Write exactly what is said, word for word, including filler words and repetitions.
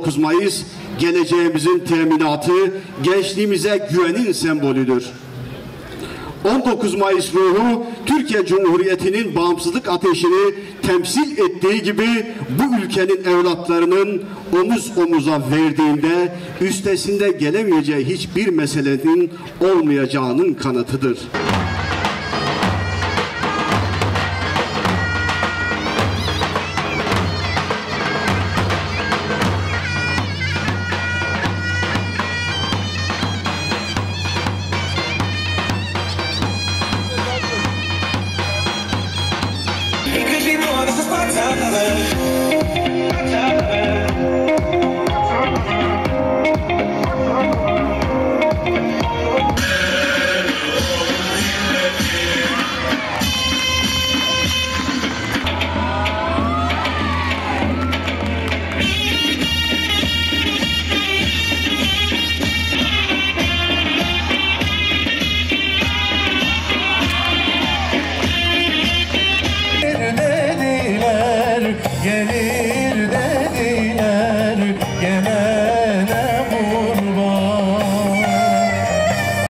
dokuz Mayıs geleceğimizin teminatı, gençliğimize güvenin sembolüdür. on dokuz Mayıs ruhu Türkiye Cumhuriyeti'nin bağımsızlık ateşini temsil ettiği gibi bu ülkenin evlatlarının omuz omuza verdiğinde üstesinde gelemeyeceği hiçbir meselenin olmayacağının kanıtıdır. Dediler, gelin